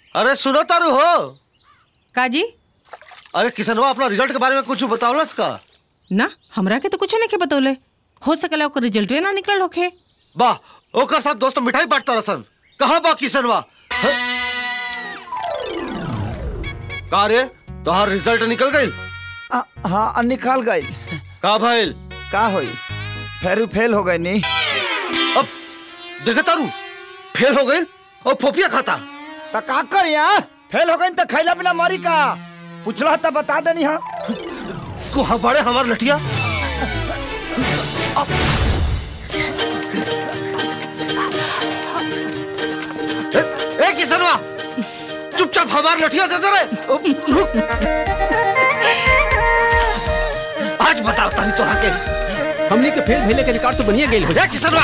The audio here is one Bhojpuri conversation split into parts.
अरे सुनो तारू हो काजी। अरे किसनवा अपना रिजल्ट के बारे में कुछ बतावलस का? ना हमरा के तो कुछ नहीं के बतौले। हो सकला ओकर रिजल्ट ना निकल होखे। वाह ओकर सब दोस्त मिठाई बांटता रसन। कहां बा किसनवा? का रे तोहार रिजल्ट निकल गइल? हाँ निकल गइल। का भइल? का होई फेरू फेल हो गई नी। अब देखा तारू फेल हो गइल और फोफिया खाता। तो का कर यहाँ फेल हो गई तो खैला पिला मारी का पूछला तो बता देनी। हाँ को बड़े हमार लठिया। ए किसनवा चुपचाप हमार लठिया दे दे रे। रुक आज बताओ तारी तोरा के हमने के फेल भेले के रिकॉर्ड तो बनिए गेल हो जा किसनवा।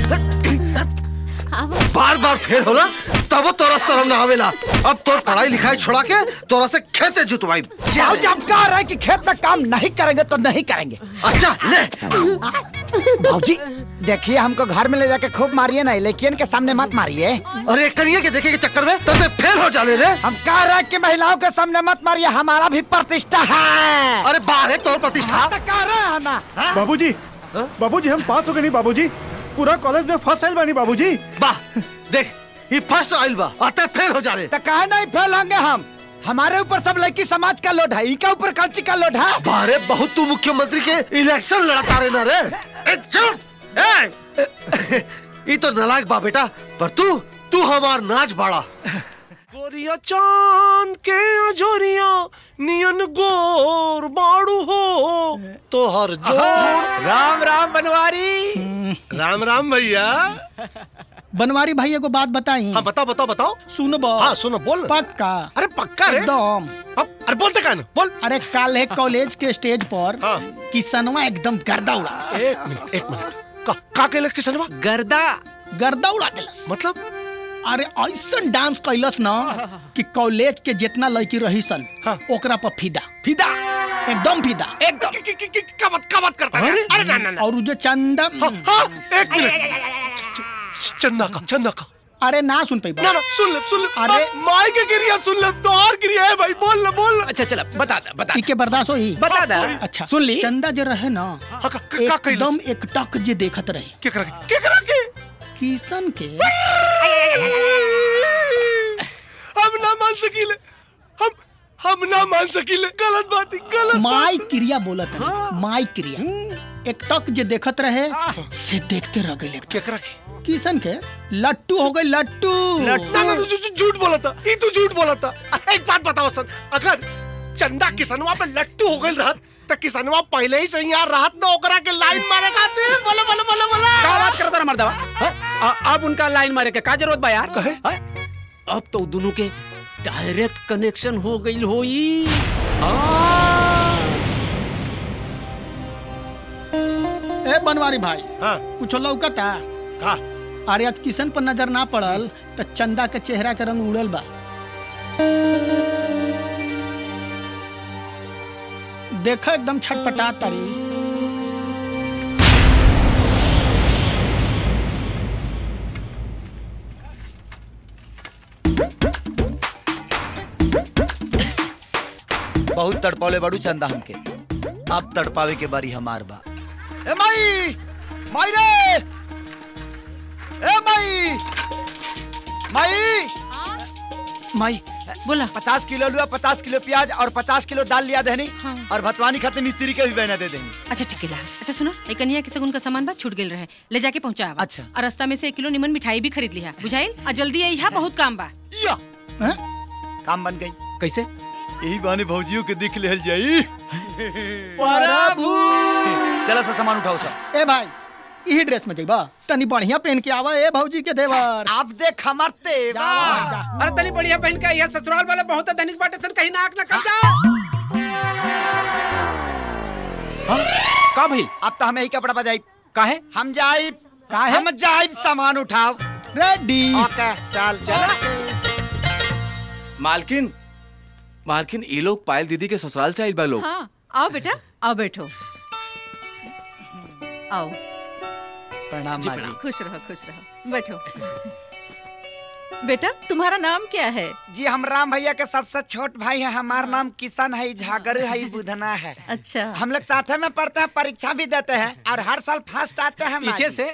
बार बार फेल होला तब तोरा शर्म ना आवेला। अब तोर पढ़ाई लिखाई छोड़ा के तोरा से खेते जुतवाई। जब कह रहा है कि खेत में काम नहीं करेंगे तो नहीं करेंगे। अच्छा ले भाजी देखिए हमको घर में ले जाके खूब मारिए ना लेकिन के सामने मत मारिए। अरे करिए के देखे के चक्कर में तब फेल हो जाले रे। हम कह रहे हैं कि महिलाओं के सामने मत मारिए हमारा भी प्रतिष्ठा है। अरे बाहर है तोर प्रतिष्ठा। कह रहे हैं ना बाबूजी हम पास हो गए नहीं बाबूजी। पूरा कॉलेज में फर्स्ट आइल बानी बाबूजी। वाह देख ये फर्स्ट आइल बा आते फेल हो जा रहे। तो कहे नहीं फेल होंगे हम। हमारे ऊपर सब लड़की समाज का लोड है इनका ऊपर कल्ची का लोड है। बारे बहुत तू मुख्यमंत्री के इलेक्शन लड़ता रहे ना रे। चुप ये तो नालायक बा बेटा पर तू हमार नाच बाड़ा। गोरिया चांद के अजोरिया नियन गोर बाड़ू हो तो हर जोड़। राम राम बनवारी। राम राम भैया। बनवारी भाई को बात बताई। हाँ बताओ बताओ बताओ। सुनो हाँ सुनो बोल। पक्का। अरे पक्का रे एकदम। अरे बोलते का ना बोल। अरे कल है कॉलेज के स्टेज पर किसनवा एकदम गर्दा उड़ा। एक मिनट का कहले किसनवा? गर्दा उड़ा दिलस। मतलब? अरे ऐसा डांस कैलस ना कि कॉलेज के जितना लड़की रही सन ओकरा पर फिदा एकदम फिदा एकदम। का बात करता है? अरे ना और जो चंदा। एक मिनट चंदा का। अरे ना सुन पाई ना सुन ले। अरे माई के गिरिया सुन ले तो और गिरिया है भाई बोल। अच्छा चला बता इके बर्दाश्त होई बता दा। अच्छा सुन ली। चंदा जो रहे ना एकदम एक टक जे देखत रहे। क्या करा के किसन के हम ना मान सकीले। हम ना मान सकीले। गलत बात है गलत। माई क्रिया बोलत है माई क्रिया। एक टक जे देखत रहे से देखते रह गए। क्या करा के किसन के लट्टू हो गए लट्टू। झूठ बोला था ये तू झूठ बोला था। एक बात बताओ सन अगर चंदा किसनवा पे लट्टू हो गई रहत तो किसनवा पहले ही सही यार रहत ना ओकरा के लाइन मारे खाते। बोला क्या बात करता रे मर्दवा? अब उनका लाइन मारे के का जरूरत बा यार? कहे अब तो दोनों के डायरेक्ट कनेक्शन हो गई होई। ए बनवारी भाई कुछ लौकता? अरे आज किसन पर नजर ना पड़ल तो चंदा के चेहरा के रंग उड़ल बा। देखो एकदम छटपटा तारी। बहुत तड़पौले बड़ू चंदा हमके अब तड़पावे के बारी हमार बा। ए माई रे ए माई बोला 50 किलो आलू 50 किलो प्याज और 50 किलो दाल लिया देनी। और भतवानी खाते मिस्त्री के भी बहना दे देंगे। अच्छा ठीक है। अच्छा सुनो एक कन्या के सगुन का सामान बा छूट गेल रहे ले जाके पहुंचा। अच्छा और रास्ता में से 1 किलो निमन मिठाई भी खरीद लिया बुझाइल। और जल्दी यही बहुत काम बा। काम बन गई कैसे? यही बहाने भौजियों के दिख ले जाई। चला सा सामान उठाओ सब। ए भाई यही ड्रेस में जाइबा तनी बढ़िया पहन के आवा। ए भौजी के देवर आप देख हमार तेवर। अरे तनी बढ़िया पहन के ये ससुराल वाले बहुत धनिक बाटे सन कहीं नाक ना कट जा। का भाई अब तो हमें ही कपड़ा बजाई। काहे? हम जाइब सामान उठाओ। रेडी ओके चल। मालकिन ये लोग पायल दीदी के ससुराल से आइल बा लोग। हाँ आओ बेटा आओ बैठो आओ। प्रणाम माँ जी। खुश रहो बैठो। बेटा तुम्हारा नाम क्या है? जी हम राम भैया के सबसे छोट भाई हैं। हमारा नाम किशन है, झागर है, बुधना है। अच्छा। हम लोग साथ में पढ़ते हैं, परीक्षा भी देते हैं और हर साल फर्स्ट आते हैं। पीछे से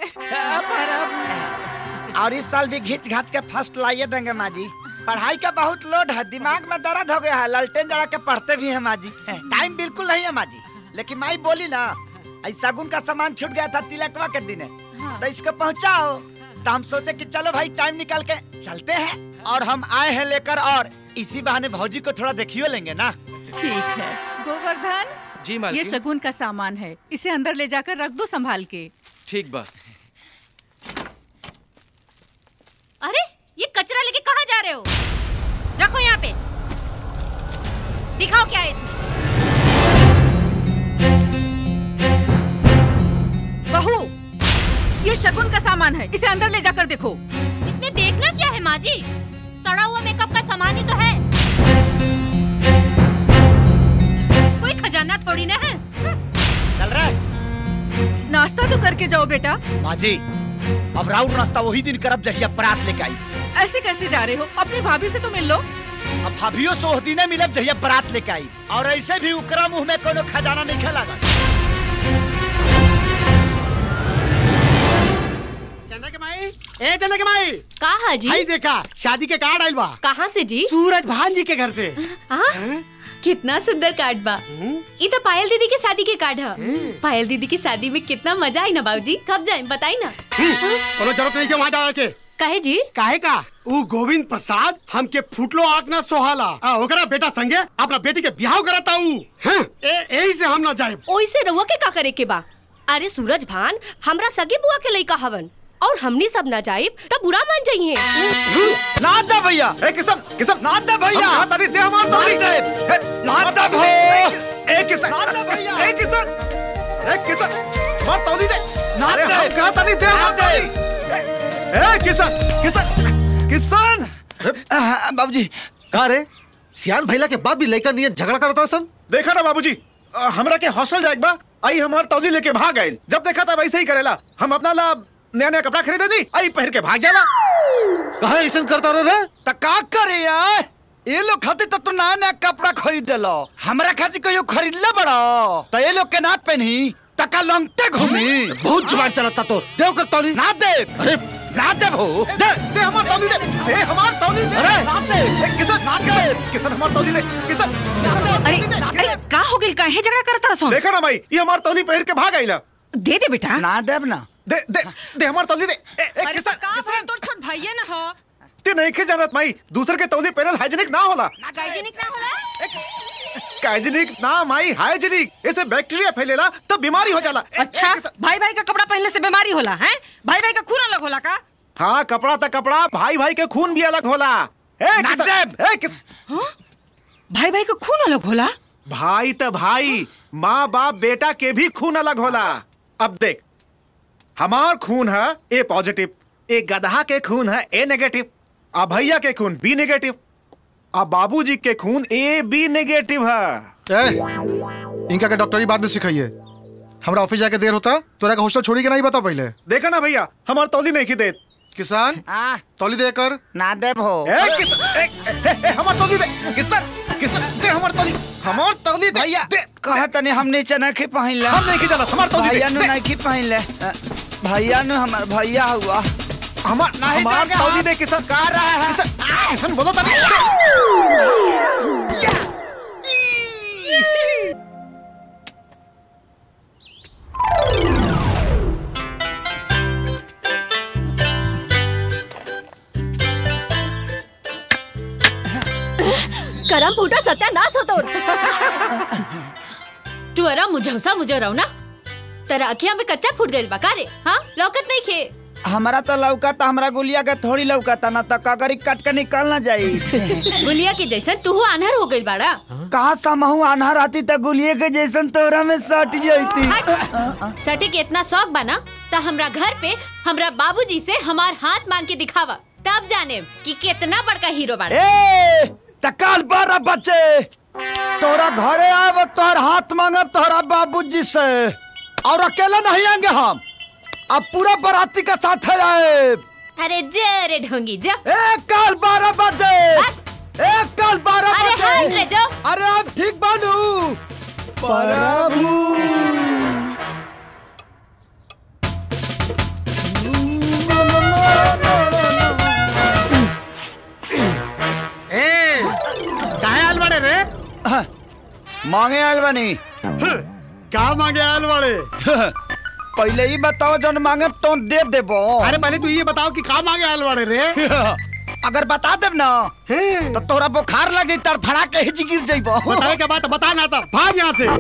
और इस साल भी घिंच घाच के फर्स्ट लाइए देंगे माँ जी। पढ़ाई का बहुत लोड है, दिमाग में दर्द हो गया है, ललटेन जला के पढ़ते भी हैं माँ जी। टाइम बिल्कुल नहीं है माँ जी। लेकिन माई बोली ना, शगुन का सामान छूट गया था तिलकवा के दिन, तो इसको पहुँचाओ। तो हम सोचे कि चलो भाई टाइम निकाल के चलते हैं, और हम आए हैं लेकर, और इसी बहाने भौजी को थोड़ा देखियो लेंगे ना। ठीक है गोवर्धन जी ये मालकिन। शगुन का सामान है, इसे अंदर ले जाकर रख दो संभाल के। ठीक बा। अरे ये कचरा लेके कहाँ जा रहे हो? रखो यहाँ पे। दिखाओ क्या है इसमें। बहू ये शगुन का सामान है, इसे अंदर ले जाकर देखो। इसमें देखना क्या है माँ जी? सड़ा हुआ मेकअप का सामान ही तो है, कोई खजाना थोड़ी ना है। चल रहा है। नाश्ता तो करके जाओ बेटा। माँ जी अब राउंड नाश्ता वही दिन करब जहिया बारात लेके आई। ऐसे कैसे जा रहे हो? अपनी भाभी से तो मिल लो। अब भाभियों से उस दिन मिलब जहिया बारात लेके आई, और ऐसे भी उकरा मुंह में कोनो खजाना नहीं खेला। चंदा के माई, ए चंदा के माई। कहा जी? भाई देखा शादी के कार्ड आइल बा। कहाँ से जी? सूरज भान जी के घर से। कितना सुंदर कार्ड बा। ये तो पायल दीदी के शादी के कार्ड है। पायल दीदी की शादी में कितना मजा आई ना बाबूजी। कब जाए बताई ना। कोनो जरूरत नहीं के वहाँ जाए के। काहे जी? काहे का? ऊ गोविंद प्रसाद हमके फुटलो आँख ना सोहाला। ओकरा बेटा संगे अपना बेटी के ब्याह करता हूँ। यही से हम ना जाए। ओइसे रउआ के का करे के बा? अरे सूरज भान हमरा सगे बुआ के लइका हवन, और हमनी सब ना जाइब तब बुरा मान जाइए। ना दे भैया। ए किशन किशन ना दे भैया। हम तारी दे हमार तौली। ना दे भैया। ए किशन ना दे भैया। ए किशन ए किशन हमार तौली दे। ना अरे दे। हम कहा तारी दे हमार तौली। ए किशन किशन किशन बाबूजी का रे सियान भैला के बाद भी लइका नियत झगड़ा करता सन। देखा ना बाबूजी, हमरा के हॉस्टल जाए बा, आई हमार तौली लेके भाग गए। जब देखा था वैसे ही करेला। हम अपना ला नया नया कपड़ा खरीदे दी, आई पहन के भाग जाला। कहा ऐसा करता रहो रे? तो का करे यार, ये लोग खातिर तो नया नया कपड़ा खरीद लो, हमरा खातिर कोई खरीद ले बड़ा। तो ये लोग के ना पहनी तका लंगटे घूमी। बहुत जुबान चलता तो देव कर तौली। ना दे। अरे ना दे भो। दे हमार तौली दे हमार तौली दे। अरे ना दे। किशन किशन हमार तौली दे। किशन अरे का हो गइल? काहे झगड़ा करता रहो? देखा ना भाई, ये हमार तौली पहन के भाग आइला। दे दे बेटा। ना देब ना। दे हमार तौली दे। अरे किशन का भाई तोर छोट भाईया ना हो। ते नहीं के जानत माई, दूसरे के तौली पहनल हाइजीनिक ना होला। हाइजीनिक ना होला। हाइजीनिक ना माई, हाइजीनिक। इससे बैक्टीरिया फैलेला तब बीमारी हो जाला। अच्छा भाई भाई का कपड़ा पहनने से बीमारी होला है? भाई भाई का खून अलग होला का? हाँ कपड़ा तो कपड़ा, भाई भाई के खून भी अलग होला। भाई भाई का खून अलग होला? भाई तो भाई, माँ बाप बेटा के भी खून अलग होला। अब देख, हमार खून है ए पॉजिटिव, एक गधा के खून है ए नेगेटिव, अब भैया के खून बी नेगेटिव, अब बाबूजी के खून ए बी नेगेटिव है। इनका के डॉक्टरी बाद में सिखाइए। हमरा ऑफिस जाके देर होता, तोरा का हॉस्टल छोड़ी के नहीं बता पहले। देखा ना भैया, हमार तौली नहीं की देत। किसान तौली दे कर। ना दे भो। हमार तौली दे। किसान दे हमार तौली। हमार तौली दे भैया। कहा तने हम नीचे नहीं पहन ले। हम नहीं की जाना, हमार तौली दे। भैया नु नहीं पहन ले। भैया नु हमार भैया हुआ। हमार तौली दे। किसान कह रहा है। किसान बोलो तनी। करम फूटा सत्यानाश हो तोर। टुअरा मुझौसा मुझे रहो ना, तेरा अखिया में कच्चा फूट गइल बा का रे? हाँ लौकत नहीं खे। हमारा तो लौका था, हमारा गुलिया का थोड़ी लौका था ना, तो कगरी कट के निकल ना जाई। गुलिया के जैसन तू आन्हर हो गइल बाड़ा। कहा समहू आन्हर आती तो गुलिया के जैसन तोरा में सट जाती। सटे के इतना शौक बना तो हमरा घर पे हमरा बाबूजी से हमार हाथ मांग के दिखावा, तब जाने कि कितना बड़का हीरो बाड़ा। तकाल बारा बच्चे, तोरा घरे आब तोहर हाथ मांगब तोहरा बाबूजी से, और अकेला नहीं आएंगे हम, अब पूरा बाराती का साथ आए। अरे जरे ढोंगी जा। एक कल 12 बजे। एक कल 12 अरे बजे। हाथ ले जाओ। अरे अब ठीक बानू। प्रभु। काहे आल बड़े रे? मांगे आयल बनी। क्या मांगे आल बड़े? पहले ही बताओ जो मांगे तो दे देबो। अरे पहले तू ये बताओ कि का मांगे आल बड़े रे? अगर बता देब ना तो तोरा बुखार लग जाई तड़फड़ा के हिच गिर जाइबो। बताए के बात बता ना तो भाग यहाँ से।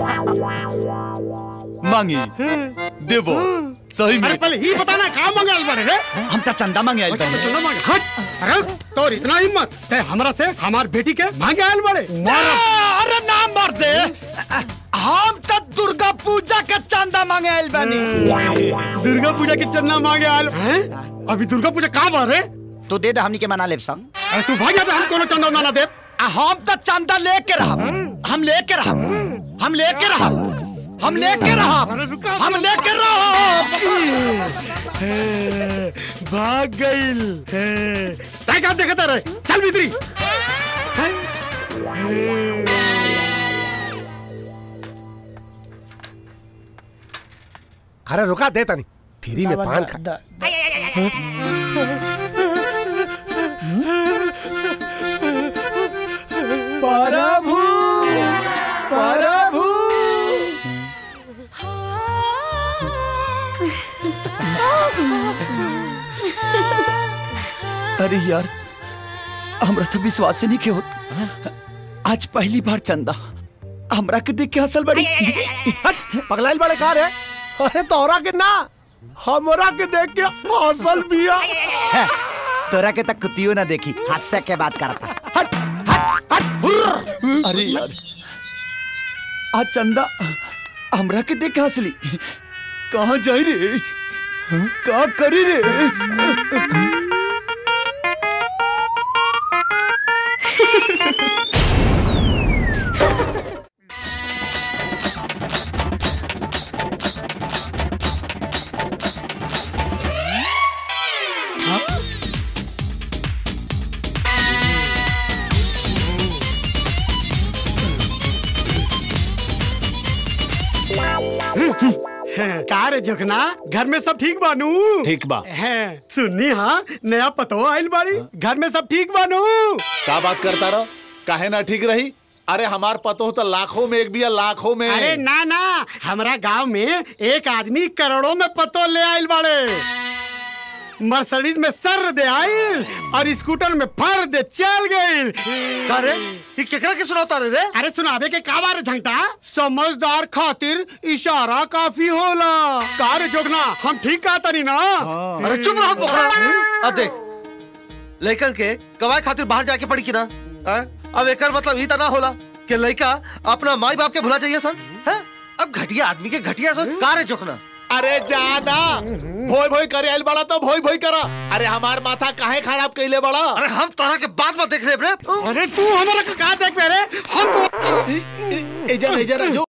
मांगी देबो सही में। अरे पहले ही बता ना का मांगे आल बड़े रे? हम तो चंदा मांगे आयल बनी। चंदा मांगे? हट। अरे तोर इतना हिम्मत ते हमरा से हमार बेटी के मांगे आल बड़े? अरे ना मर दे। हम तो दुर्गा पूजा के चंदा मांगे आयल बनी। दुर्गा पूजा के चंदा मांगे आल? अभी दुर्गा पूजा कहाँ बा रे? तो दे दे हमनी के मना लेब संग। अरे तू भाग जा, हम कोनो चंदा ना दे। हम तो चंदा लेके रहब। हम लेके रहब। हम लेके रहब। हम लेके रहब। हम लेके रहब। भाग गइल। तय का देखता रहे, चल भीतरी। अरे रुका देता नहीं, फ्री में पान खा। प्रभु प्रभु। अरे यार हमरा तो विश्वास नहीं के होत। आज पहली बार चंदा हमरा के देख के हंसल बड़ी। पगलाइल बड़े कार है। अरे तोरा के ना, हमरा के देख के हंसल बिया। तोरा के तक कुतियो ना देखी, हास्य के बात करता। हट हट हट। अरे यार आज चंदा हमरा के देख के हंसली। कहाँ जाई रे? का करी रे? का रे जोखना, घर में सब ठीक बानू? ठीक बा। सुननी हाँ नया पतो आइल बाड़ी, घर में सब ठीक बानू? का बात करता रहो, काहे ना ठीक रही? अरे हमार पतो तो लाखों में एक भी है, लाखों में। अरे ना ना, हमारा गांव में एक आदमी करोड़ों में पतो ले आइल बाड़े। मर्सिडीज में सर दे आइल और स्कूटर में फर दे चल गइल। अरे ये केकरा के सुनाता रे? अरे सुनावे के का बारे झंटा, समझदार खातिर इशारा काफी होला। का रे जोगना, हम ठीक कहता नहीं ना? अरे चुप रहो बोखरा। अब देख लड़कन के कमाई खातिर बाहर जाके पड़ी की ना। अब एकर मतलब ही तो ना होला कि लड़का अपना माई बाप के भुला जाइए सन। अब घटिया आदमी के घटिया सोच। का रे जोखना? अरे जाना भोई भोई करे आइल बड़ा तो भोई भोई करा। अरे हमार माथा काहे खराब कइले बड़ा? अरे हम तरह के बात मत देख ले रे। अरे तू हमारा का देख रे? हम एजा जो